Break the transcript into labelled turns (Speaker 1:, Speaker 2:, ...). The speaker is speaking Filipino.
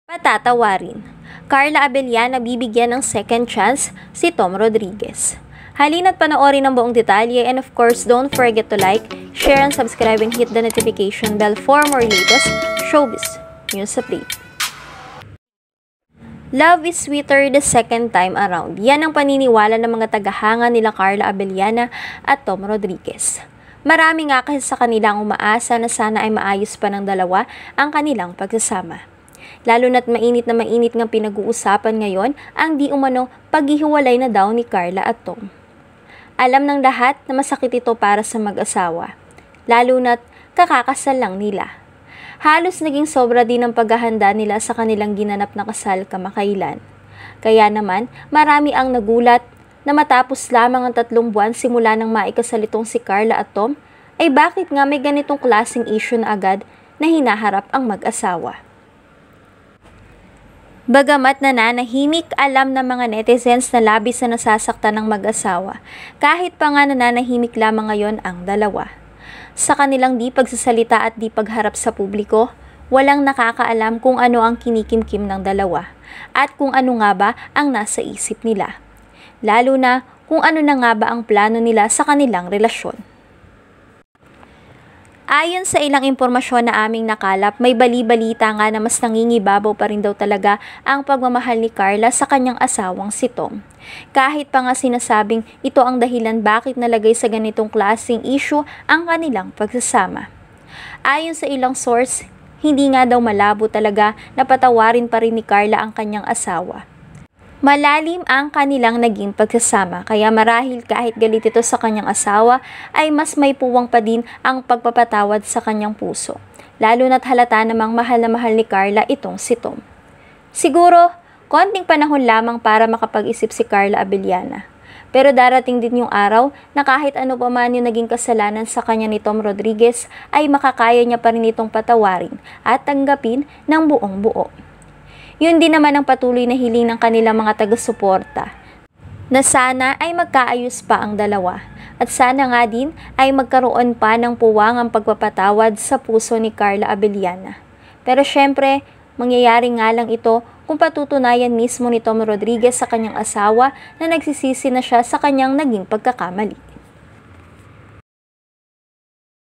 Speaker 1: Patatawarin. Carla Abellana bibigyan ng second chance si Tom Rodriguez. Halina't panoorin ang buong detalye, and of course, don't forget to like, share, and subscribe and hit the notification bell for more latest showbiz news update. Love is sweeter the second time around. Yan ang paniniwala ng mga tagahanga nila Carla Abellana at Tom Rodriguez. Marami nga kasi sa kanilang umaasa na sana ay maayos pa ng dalawa ang kanilang pagsasama. Lalo na't mainit na mainit ng pinag-uusapan ngayon ang di umano paghihiwalay na daw ni Carla at Tom. Alam ng lahat na masakit ito para sa mag-asawa, lalo na't kakakasal lang nila. Halos naging sobra din ang paghahanda nila sa kanilang ginanap na kasal kamakailan. Kaya naman, marami ang nagulat na matapos lamang ang 3 buwan simula nang maikasal itong si Carla at Tom, ay bakit nga may ganitong klaseng issue na agad na hinaharap ang mag-asawa. Bagamat nananahimik, alam ng mga netizens na labis na nasasaktan ng mag-asawa, kahit pa nga nananahimik lamang ngayon ang dalawa. Sa kanilang di pagsasalita at di pagharap sa publiko, walang nakakaalam kung ano ang kinikimkim ng dalawa at kung ano nga ba ang nasa isip nila. Lalo na kung ano na nga ba ang plano nila sa kanilang relasyon. Ayon sa ilang impormasyon na aming nakalap, may bali-balita nga na mas nangingibabaw pa rin daw talaga ang pagmamahal ni Carla sa kanyang asawang si Tom. Kahit pa nga sinasabing ito ang dahilan bakit nalagay sa ganitong klaseng issue ang kanilang pagsasama. Ayon sa ilang source, hindi nga daw malabo talaga na patawarin pa rin ni Carla ang kanyang asawa. Malalim ang kanilang naging pagsasama, kaya marahil kahit galit ito sa kanyang asawa ay mas may puwang pa din ang pagpapatawad sa kanyang puso. Lalo na't halata namang mahal na mahal ni Carla itong si Tom. Siguro, konting panahon lamang para makapag-isip si Carla Abellana. Pero darating din yung araw na kahit ano pa man yung naging kasalanan sa kanya ni Tom Rodriguez ay makakaya niya pa rin itong patawarin at tanggapin ng buong buo. Yun din naman ang patuloy na hiling ng kanilang mga taga-suporta, na sana ay magkaayos pa ang dalawa at sana nga din ay magkaroon pa ng puwang ang pagpapatawad sa puso ni Carla Abellana. Pero syempre, mangyayari nga lang ito kung patutunayan mismo ni Tom Rodriguez sa kanyang asawa na nagsisisi na siya sa kanyang naging pagkakamali.